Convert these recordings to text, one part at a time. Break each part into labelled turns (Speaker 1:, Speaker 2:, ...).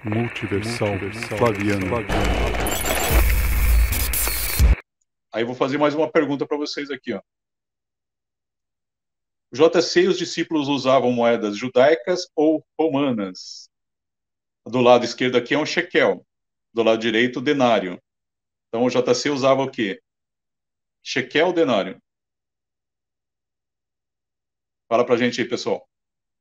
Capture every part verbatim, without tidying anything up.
Speaker 1: Multiversal, Multiversal Flaviano. Flaviano.
Speaker 2: Aí eu vou fazer mais uma pergunta para vocês aqui, ó. J C, os discípulos usavam moedas judaicas ou romanas? Do lado esquerdo aqui é um shekel, do lado direito, denário. Então o J C usava o quê? Shekel ou denário? Fala pra gente aí, pessoal.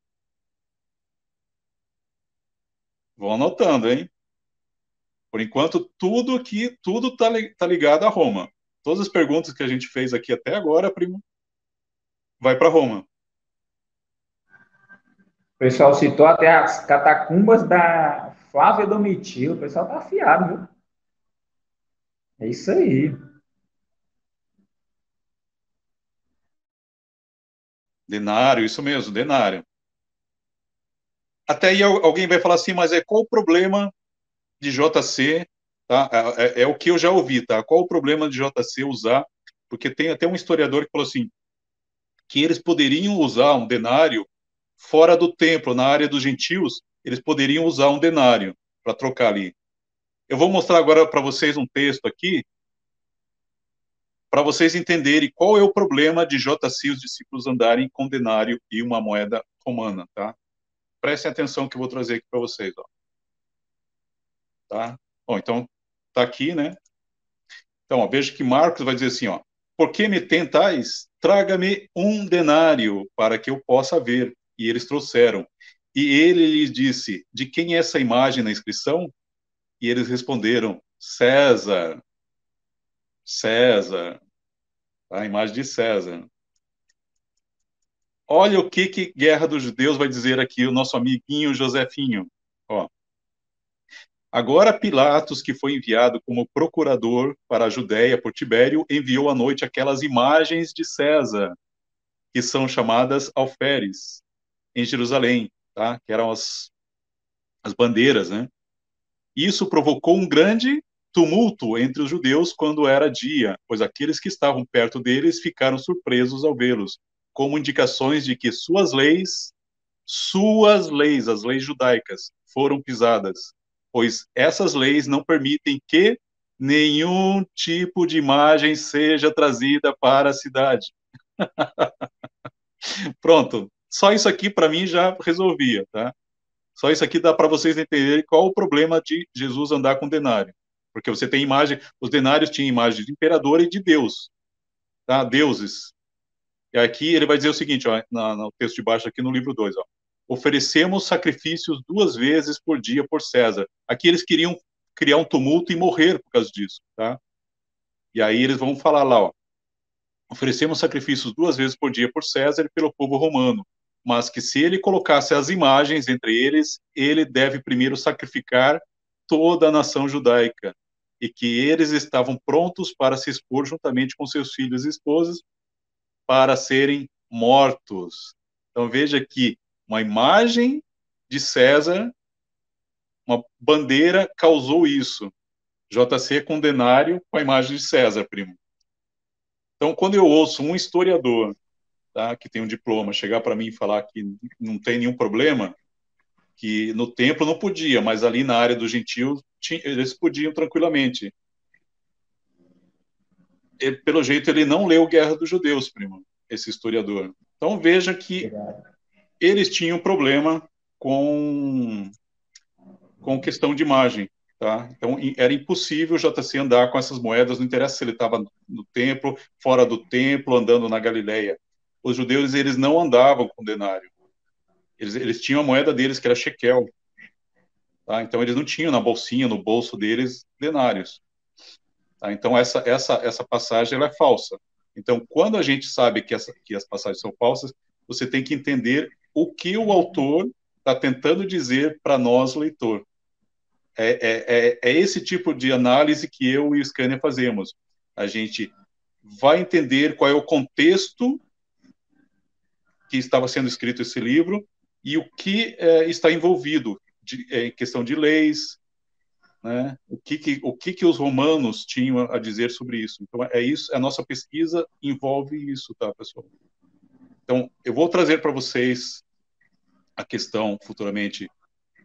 Speaker 2: Vão anotando, hein? Por enquanto, tudo aqui, tudo tá, tá ligado a Roma. Todas as perguntas que a gente fez aqui até agora, primo, vai para Roma.
Speaker 3: O pessoal citou até as catacumbas da Flávia Domitila. O pessoal tá afiado, viu? É isso aí.
Speaker 2: Denário, isso mesmo, denário. Até aí alguém vai falar assim, mas é qual o problema de J C, tá? É, é, é o que eu já ouvi, tá? Qual o problema de J C usar? Porque tem até um historiador que falou assim, que eles poderiam usar um denário fora do templo, na área dos gentios, eles poderiam usar um denário para trocar ali. Eu vou mostrar agora para vocês um texto aqui, para vocês entenderem qual é o problema de J C e os discípulos andarem com denário e uma moeda romana, tá? Prestem atenção que eu vou trazer aqui para vocês, ó. Tá? Bom, então, tá aqui, né? Então, ó, veja que Marcos vai dizer assim, ó, por que me tentais? Traga-me um denário para que eu possa ver. E eles trouxeram. E ele lhes disse, de quem é essa imagem na inscrição? E eles responderam, César. César. A imagem de César. Olha o que que Guerra dos Judeus vai dizer aqui, o nosso amiguinho Josefinho. Ó. Agora Pilatos, que foi enviado como procurador para a Judéia por Tibério, enviou à noite aquelas imagens de César, que são chamadas alferes, em Jerusalém, tá? Que eram as, as bandeiras, né? Isso provocou um grande tumulto entre os judeus quando era dia, pois aqueles que estavam perto deles ficaram surpresos ao vê-los, como indicações de que suas leis, suas leis, as leis judaicas, foram pisadas, pois essas leis não permitem que nenhum tipo de imagem seja trazida para a cidade. Pronto, só isso aqui para mim já resolvia, tá? Só isso aqui dá para vocês entenderem qual o problema de Jesus andar com denário. Porque você tem imagem, os denários tinham imagem de imperador e de Deus, tá? Deuses. E aqui ele vai dizer o seguinte, ó, na, no texto de baixo aqui no livro dois, ó. Oferecemos sacrifícios duas vezes por dia por César. Aqui eles queriam criar um tumulto e morrer por causa disso, tá? E aí eles vão falar lá, ó. Oferecemos sacrifícios duas vezes por dia por César e pelo povo romano, mas que se ele colocasse as imagens entre eles, ele deve primeiro sacrificar toda a nação judaica, e que eles estavam prontos para se expor juntamente com seus filhos e esposas para serem mortos. Então veja que uma imagem de César, uma bandeira causou isso. J C com denário com a imagem de César, primo. Então, quando eu ouço um historiador, tá, que tem um diploma, chegar para mim e falar que não tem nenhum problema, que no templo não podia, mas ali na área dos gentios eles podiam tranquilamente. Ele, pelo jeito, ele não leu Guerra dos Judeus, primo, esse historiador. Então, veja que eles tinham problema com, com questão de imagem. Tá? Então, era impossível o J C andar com essas moedas, não interessa se ele estava no templo, fora do templo, andando na Galileia. Os judeus, eles não andavam com denário. Eles, eles tinham a moeda deles, que era shekel. Tá? Então, eles não tinham na bolsinha, no bolso deles, denários. Tá? Então, essa, essa, essa passagem ela é falsa. Então, quando a gente sabe que, essa, que as passagens são falsas, você tem que entender o que o autor está tentando dizer para nós, leitor. É, é, é, é esse tipo de análise que eu e o Scania fazemos. A gente vai entender qual é o contexto que estava sendo escrito esse livro e o que é, está envolvido de, é, em questão de leis, né? O que que o que que os romanos tinham a dizer sobre isso. Então é isso, a nossa pesquisa envolve isso, tá, pessoal? Então eu vou trazer para vocês a questão futuramente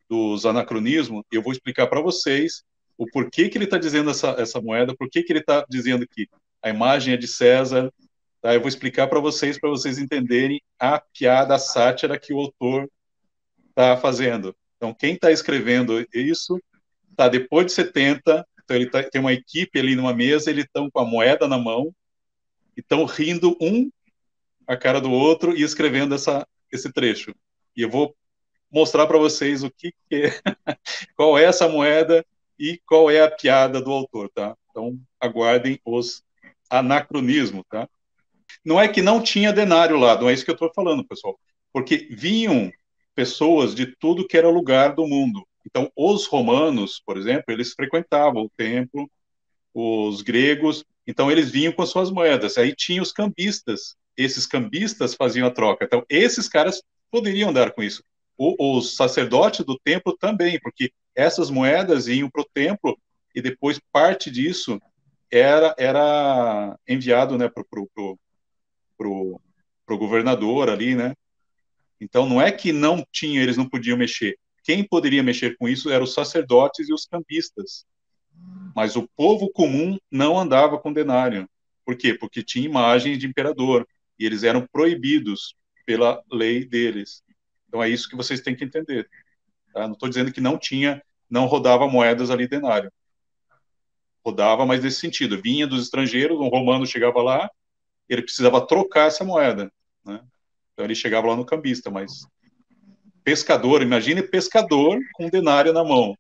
Speaker 2: dos anacronismos, eu vou explicar para vocês o porquê que ele está dizendo essa, essa moeda, por que ele está dizendo que a imagem é de César. Tá? Eu vou explicar para vocês, para vocês entenderem a piada, a sátira que o autor está fazendo. Então, quem está escrevendo isso está depois de setenta, então ele tá, tem uma equipe ali numa mesa, eles estão com a moeda na mão, e estão rindo um a cara do outro e escrevendo essa, esse trecho. E eu vou mostrar para vocês o que, que é, qual é essa moeda e qual é a piada do autor, tá? Então, aguardem os anacronismos, tá? Não é que não tinha denário lá, não é isso que eu estou falando, pessoal, porque vinham pessoas de tudo que era lugar do mundo. Então, os romanos, por exemplo, eles frequentavam o templo, os gregos, então eles vinham com as suas moedas. Aí tinha os cambistas, esses cambistas faziam a troca. Então, esses caras poderiam andar com isso. O, os sacerdotes do templo também, porque essas moedas iam para o templo e depois parte disso era, era enviado, né, para o pro, pro governador ali, né? Então, não é que não tinha, eles não podiam mexer. Quem poderia mexer com isso eram os sacerdotes e os cambistas. Mas o povo comum não andava com denário. Por quê? Porque tinha imagens de imperador, e eles eram proibidos pela lei deles. Então, é isso que vocês têm que entender. Tá? Não estou dizendo que não tinha, não rodava moedas ali denário. Rodava, mas nesse sentido. Vinha dos estrangeiros, um romano chegava lá, ele precisava trocar essa moeda, né? Então ele chegava lá no cambista, mas pescador, imagine pescador com denário na mão.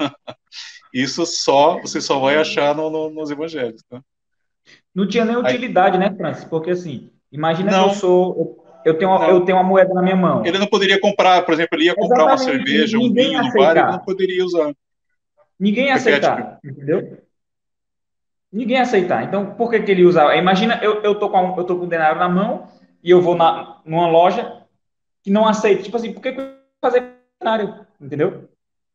Speaker 2: Isso só, você só vai achar no, no, nos evangelhos, tá?
Speaker 3: Não tinha nem
Speaker 2: Aí,
Speaker 3: utilidade, né, Francis? Porque assim, imagina que eu
Speaker 2: não,
Speaker 3: sou, eu tenho, uma, eu
Speaker 2: não.
Speaker 3: tenho uma moeda na minha
Speaker 2: Ele
Speaker 3: mão.
Speaker 2: não poderia comprar, por exemplo, ele ia comprar uma
Speaker 3: Exatamente,
Speaker 2: cerveja, um
Speaker 3: ninguém ia
Speaker 2: vinho no bar, ele não
Speaker 3: aceitar.
Speaker 2: poderia usar.
Speaker 3: Ninguém ia
Speaker 2: Repete.
Speaker 3: aceitar, entendeu? Ninguém ia aceitar. Então, por que que ele usava? Imagina, eu, eu, tô com um, eu tô com um denário na mão e eu vou na, numa loja que não aceita. Tipo assim, por que que eu vou fazer denário? Entendeu?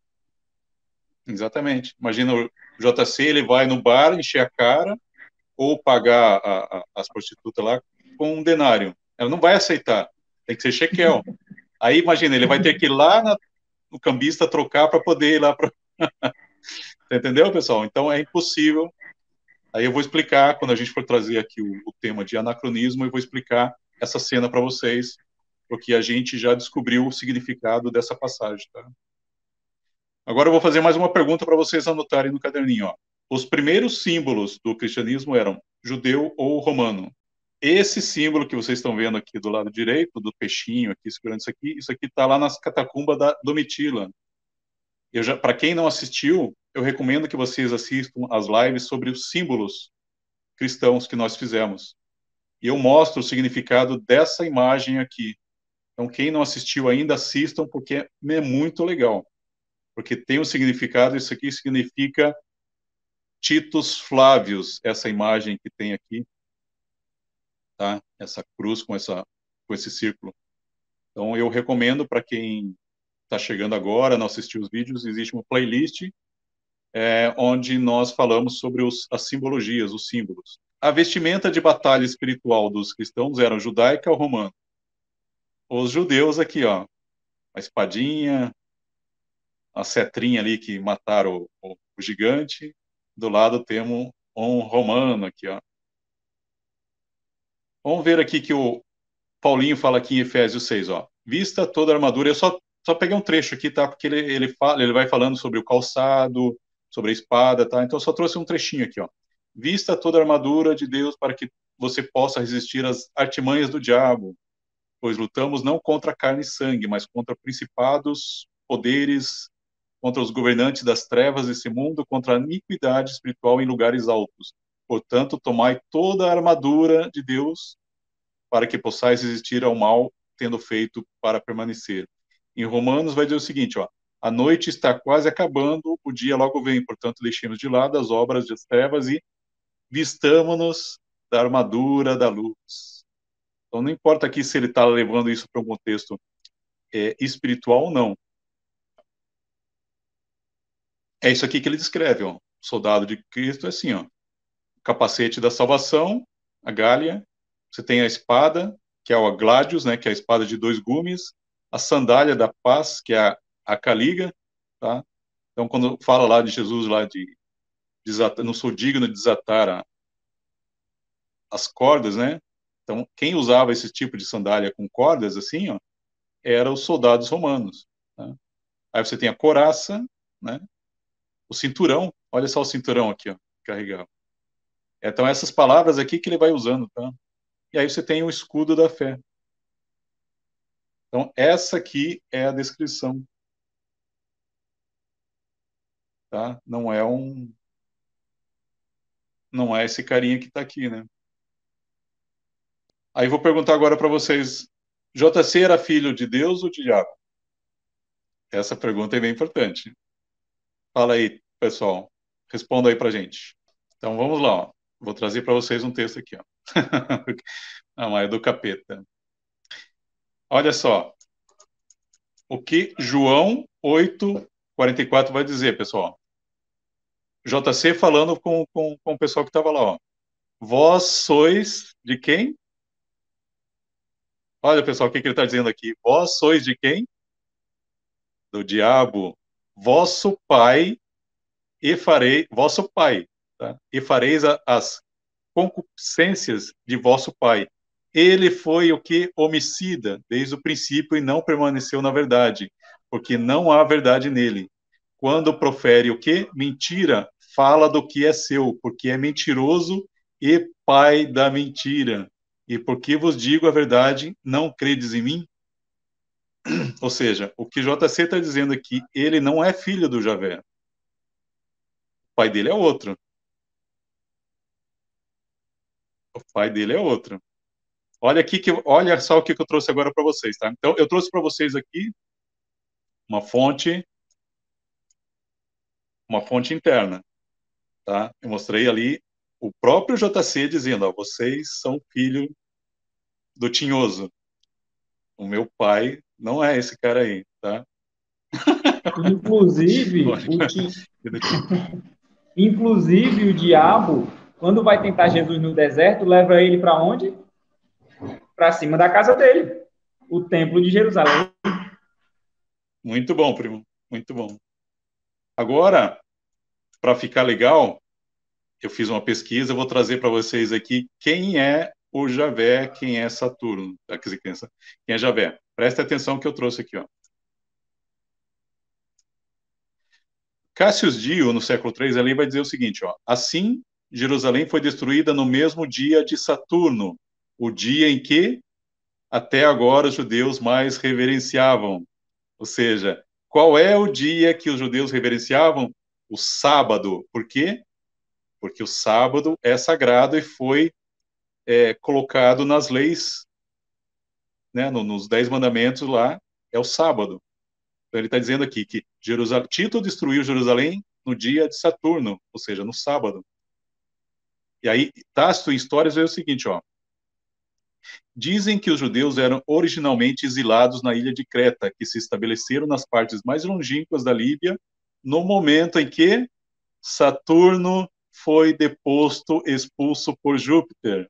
Speaker 2: Exatamente. Imagina o J C, ele vai no bar, encher a cara, ou pagar a, a, as prostitutas lá com um denário. Ela não vai aceitar. Tem que ser shekel. Aí, imagina, ele vai ter que ir lá na, no cambista trocar para poder ir lá para... Entendeu, pessoal? Então, é impossível. Aí eu vou explicar, quando a gente for trazer aqui o, o tema de anacronismo, eu vou explicar essa cena para vocês, porque a gente já descobriu o significado dessa passagem, tá? Agora eu vou fazer mais uma pergunta para vocês anotarem no caderninho, ó. Os primeiros símbolos do cristianismo eram judeu ou romano. Esse símbolo que vocês estão vendo aqui do lado direito, do peixinho aqui segurando isso aqui, isso aqui está lá nas catacumbas da Domitila. Eu já, para quem não assistiu, eu recomendo que vocês assistam as lives sobre os símbolos cristãos que nós fizemos. E eu mostro o significado dessa imagem aqui. Então, quem não assistiu ainda, assistam, porque é muito legal. Porque tem um significado, isso aqui significa Titus Flávios, essa imagem que tem aqui, tá? Essa cruz com, essa, com esse círculo. Então, eu recomendo para quem está chegando agora, não assistiu os vídeos, existe uma playlist é, onde nós falamos sobre os, as simbologias, os símbolos. A vestimenta de batalha espiritual dos cristãos era judaica ou romana? Os judeus aqui, ó, a espadinha, a cetrinha ali que mataram o, o, o gigante, do lado temos um romano aqui, ó. Vamos ver aqui que o Paulinho fala aqui em Efésios seis, ó. Vista toda a armadura. Eu só, só peguei um trecho aqui, tá? Porque ele, ele, fala, ele vai falando sobre o calçado, sobre a espada, tá? Então eu só trouxe um trechinho aqui, ó. Vista toda a armadura de Deus para que você possa resistir às artimanhas do diabo, pois lutamos não contra carne e sangue, mas contra principados, poderes, contra os governantes das trevas desse mundo, contra a iniquidade espiritual em lugares altos. Portanto, tomai toda a armadura de Deus para que possais resistir ao mal, tendo feito para permanecer. Em Romanos vai dizer o seguinte, ó, a noite está quase acabando, o dia logo vem, portanto, deixemos de lado as obras das trevas e vistamo-nos da armadura da luz. Então, não importa aqui se ele está levando isso para um contexto é, espiritual ou não. É isso aqui que ele descreve, ó. O soldado de Cristo é assim, ó. O capacete da salvação, a galha, você tem a espada, que é o gladius, né, que é a espada de dois gumes, a sandália da paz, que é a a caliga, tá? Então, quando fala lá de Jesus, lá de desatar, não sou digno de desatar a, as cordas, né? Então, quem usava esse tipo de sandália com cordas, assim, ó, eram os soldados romanos. Tá? Aí você tem a couraça, né? O cinturão, olha só o cinturão aqui, ó, carregava. Então, essas palavras aqui que ele vai usando, tá? E aí você tem o escudo da fé. Então, essa aqui é a descrição, tá? Não é um, não é esse carinha que está aqui, né? Aí vou perguntar agora para vocês, J C era filho de Deus ou de diabo? Essa pergunta é bem importante. Fala aí, pessoal. Responda aí para gente. Então, vamos lá, ó. Vou trazer para vocês um texto aqui, ó. Não, é do capeta. Olha só. O que João oito, quarenta e quatro vai dizer, pessoal? J C falando com, com, com o pessoal que estava lá, ó. Vós sois de quem? Olha, pessoal, o que, que ele está dizendo aqui? Vós sois de quem? Do diabo. Vosso pai e farei, vosso pai, tá? E fareis a, as concupiscências de vosso pai. Ele foi o que? Homicida, desde o princípio, e não permaneceu na verdade, porque não há verdade nele. Quando profere o que? Mentira, fala do que é seu, porque é mentiroso e pai da mentira. E porque vos digo a verdade, não credes em mim? Ou seja, o que J C está dizendo aqui, ele não é filho do Javé. O pai dele é outro. O pai dele é outro. Olha aqui que, olha só o que eu trouxe agora para vocês, tá? Então, eu trouxe para vocês aqui uma fonte, uma fonte interna, tá? Eu mostrei ali o próprio J C dizendo, ó, vocês são filho do Tinhoso. O meu pai não é esse cara aí, tá?
Speaker 3: Inclusive, o ti... Inclusive, o diabo, quando vai tentar Jesus no deserto, leva ele para onde? Para cima da casa dele, o templo de Jerusalém.
Speaker 2: Muito bom, primo. Muito bom. Agora, para ficar legal, eu fiz uma pesquisa, eu vou trazer para vocês aqui quem é o Javé, quem é Saturno. Quer dizer, quem é Javé. Presta atenção que eu trouxe aqui, ó. Cassius Dio, no século três, ali vai dizer o seguinte, ó. Assim, Jerusalém foi destruída no mesmo dia de Saturno, o dia em que até agora os judeus mais reverenciavam. Ou seja, qual é o dia que os judeus reverenciavam? O sábado. Por quê? Porque o sábado é sagrado e foi é, colocado nas leis, né, no, nos dez mandamentos lá, é o sábado. Então ele está dizendo aqui que Jerusalém, Tito destruiu Jerusalém no dia de Saturno, ou seja, no sábado. E aí, Tácito em Histórias é o seguinte, ó. Dizem que os judeus eram originalmente exilados na ilha de Creta, que se estabeleceram nas partes mais longínquas da Líbia, no momento em que Saturno foi deposto, expulso por Júpiter.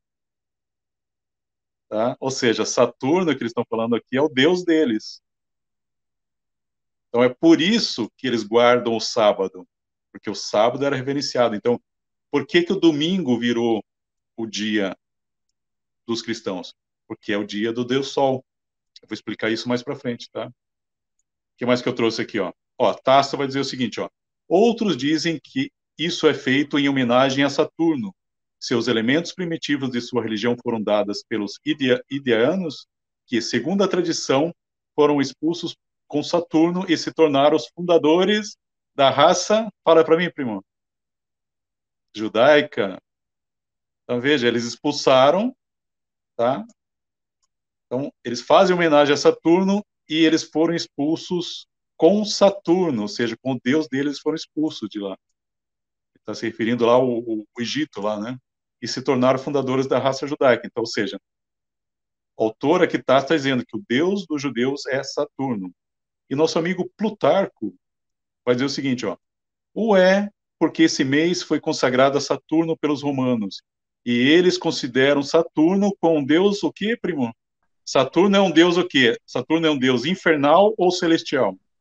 Speaker 2: Tá? Ou seja, Saturno, que eles estão falando aqui, é o deus deles. Então é por isso que eles guardam o sábado, porque o sábado era reverenciado. Então, por que que o domingo virou o dia dos cristãos? Porque é o dia do Deus Sol. Eu vou explicar isso mais para frente, tá? O que mais que eu trouxe aqui, ó? Ó, Tácito vai dizer o seguinte, ó. Outros dizem que isso é feito em homenagem a Saturno. Seus elementos primitivos de sua religião foram dados pelos idianos, que, segundo a tradição, foram expulsos com Saturno e se tornaram os fundadores da raça, fala para mim, primo, judaica. Então, veja, eles expulsaram, tá? Então, eles fazem homenagem a Saturno e eles foram expulsos com Saturno, ou seja, com o deus deles foram expulsos de lá. Está se referindo lá ao, ao Egito, lá, né? E se tornaram fundadores da raça judaica. Então, ou seja, o autor aqui está tá dizendo que o deus dos judeus é Saturno. E nosso amigo Plutarco vai dizer o seguinte, ó. O é porque esse mês foi consagrado a Saturno pelos romanos. E eles consideram Saturno como um deus o quê, primo? Saturno é um deus o quê? Saturno é um deus infernal ou celestial?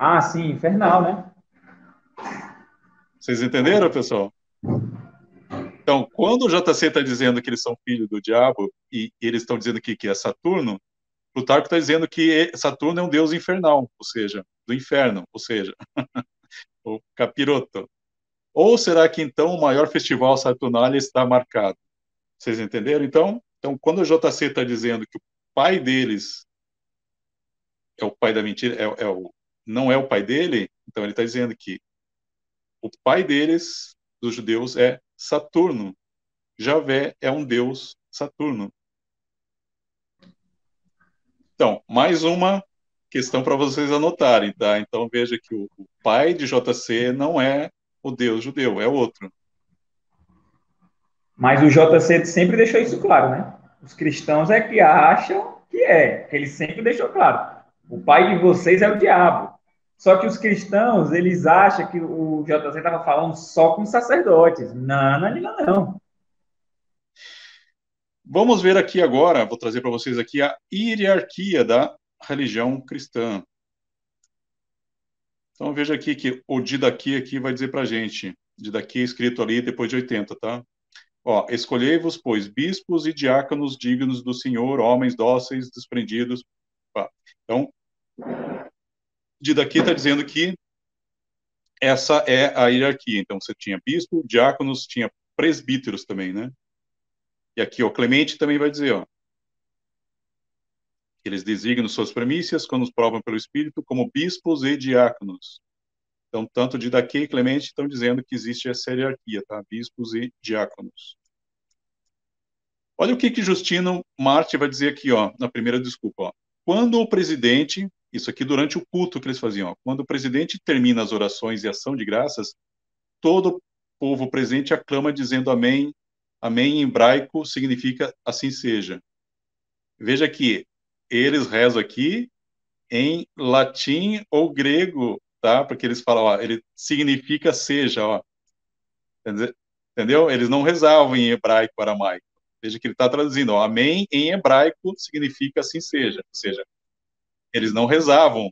Speaker 3: Ah, sim, infernal, né?
Speaker 2: Vocês entenderam, pessoal? Então, quando o J C está dizendo que eles são filhos do diabo e eles estão dizendo que, que é Saturno, Plutarco está dizendo que Saturno é um deus infernal, ou seja, do inferno, ou seja, o capiroto. Ou será que então o maior festival saturnal está marcado? Vocês entenderam? Então, então quando o J C está dizendo que o pai deles é o pai da mentira, é, é o, não é o pai dele, então ele está dizendo que o pai deles, dos judeus, é Saturno. Javé é um deus Saturno. Então, mais uma questão para vocês anotarem, tá? Então veja que o, o pai de J C não é o deus judeu, é outro.
Speaker 3: Mas o J C sempre deixou isso claro, né? Os cristãos é que acham que é. Ele sempre deixou claro. O pai de vocês é o diabo. Só que os cristãos, eles acham que o J C estava falando só com sacerdotes. Não, não, não, não.
Speaker 2: Vamos ver aqui agora, vou trazer para vocês aqui a hierarquia da religião cristã. Então veja aqui que o Didaquê aqui vai dizer para a gente, Didaquê escrito ali depois de oitenta, tá? Ó, escolhei-vos, pois, bispos e diáconos dignos do Senhor, homens dóceis, desprendidos. Pá. Então, Didaquê está dizendo que essa é a hierarquia. Então, você tinha bispo, diáconos, tinha presbíteros também, né? E aqui, ó, Clemente também vai dizer, ó, eles designam suas premissas, quando os provam pelo Espírito, como bispos e diáconos. Então, tanto Didaquê e Clemente estão dizendo que existe essa hierarquia, tá? Bispos e diáconos. Olha o que que Justino Marte vai dizer aqui, ó, na primeira desculpa, ó. Quando o presidente, isso aqui durante o culto que eles faziam, ó, quando o presidente termina as orações e ação de graças, todo o povo presente aclama dizendo amém. Amém em hebraico significa assim seja. Veja que eles rezam aqui em latim ou grego, tá? Porque eles falam, ó, ele significa seja, ó. Entendeu? Eles não rezavam em hebraico aramaico. Veja que ele está traduzindo, ó, amém em hebraico significa assim seja. Ou seja, eles não rezavam.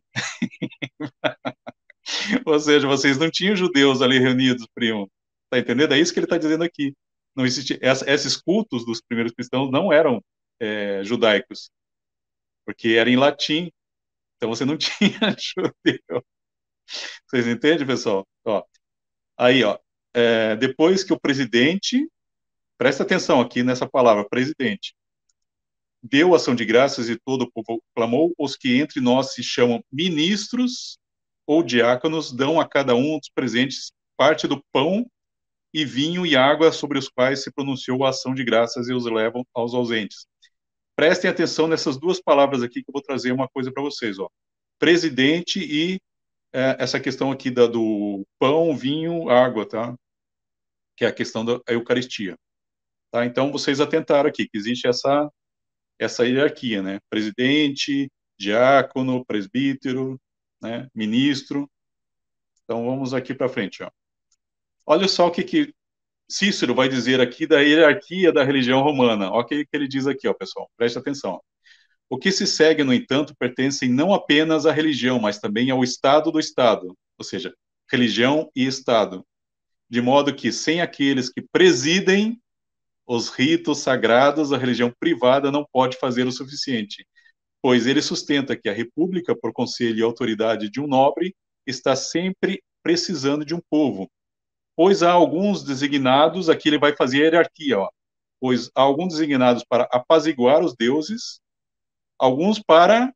Speaker 2: Ou seja, vocês não tinham judeus ali reunidos, primo. Tá entendendo? É isso que ele está dizendo aqui. Não existia, essa, esses cultos dos primeiros cristãos não eram é, judaicos, porque era em latim. Então você não tinha judeu. Vocês entendem, pessoal? Ó, aí, ó, é, depois que o presidente, presta atenção aqui nessa palavra, presidente, deu ação de graças e todo o povo clamou, os que entre nós se chamam ministros ou diáconos dão a cada um dos presentes parte do pão e vinho e água sobre os quais se pronunciou a ação de graças e os levam aos ausentes. Prestem atenção nessas duas palavras aqui que eu vou trazer uma coisa para vocês, ó. Presidente e é, essa questão aqui da, do pão, vinho, água, tá? Que é a questão da Eucaristia. Tá? Então, vocês atentaram aqui, que existe essa, essa hierarquia, né? Presidente, diácono, presbítero, né? Ministro. Então, vamos aqui para frente, ó. Olha só o que, que Cícero vai dizer aqui da hierarquia da religião romana. Olha o que, que ele diz aqui, ó, pessoal. Preste atenção. O que se segue, no entanto, pertencem não apenas à religião, mas também ao Estado do Estado, ou seja, religião e Estado, de modo que, sem aqueles que presidem os ritos sagrados, a religião privada não pode fazer o suficiente, pois ele sustenta que a república, por conselho e autoridade de um nobre, está sempre precisando de um povo, pois há alguns designados, aqui ele vai fazer a hierarquia, ó, pois há alguns designados para apaziguar os deuses, alguns para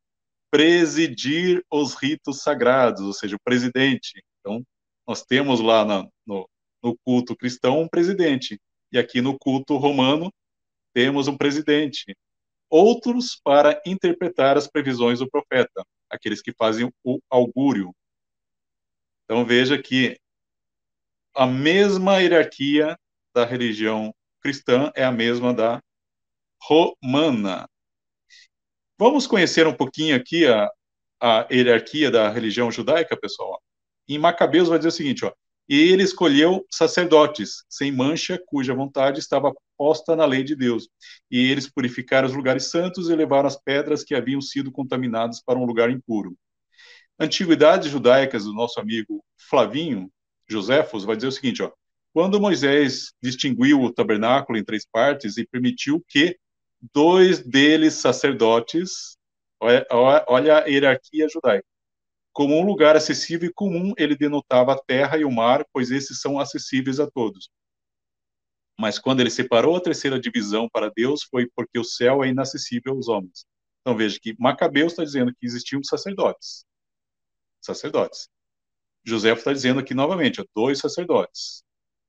Speaker 2: presidir os ritos sagrados, ou seja, o presidente. Então, nós temos lá na, no, no culto cristão um presidente, e aqui no culto romano temos um presidente. Outros para interpretar as previsões do profeta, aqueles que fazem o augúrio. Então, veja que a mesma hierarquia da religião cristã é a mesma da romana. Vamos conhecer um pouquinho aqui a, a hierarquia da religião judaica, pessoal. Em Macabeus vai dizer o seguinte, ó, e ele escolheu sacerdotes sem mancha, cuja vontade estava posta na lei de Deus. E eles purificaram os lugares santos e levaram as pedras que haviam sido contaminadas para um lugar impuro. Antiguidades Judaicas do nosso amigo Flavinho Joséfos vai dizer o seguinte, ó, quando Moisés distinguiu o tabernáculo em três partes e permitiu que dois deles sacerdotes, olha, olha a hierarquia judaica, como um lugar acessível e comum, ele denotava a terra e o mar, pois esses são acessíveis a todos. Mas quando ele separou a terceira divisão para Deus, foi porque o céu é inacessível aos homens. Então veja que Macabeus está dizendo que existiam sacerdotes. Sacerdotes. José está dizendo aqui novamente, ó, dois sacerdotes.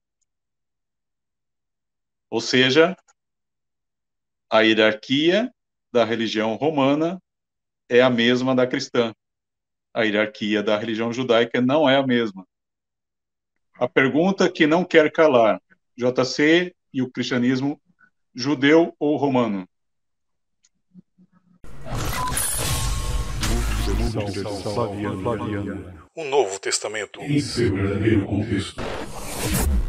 Speaker 2: Ou seja, a hierarquia da religião romana é a mesma da cristã. A hierarquia da religião judaica não é a mesma. A pergunta que não quer calar, J C e o cristianismo judeu ou romano?
Speaker 1: Flaviano.
Speaker 4: O Novo Testamento.
Speaker 5: Em seu verdadeiro contexto.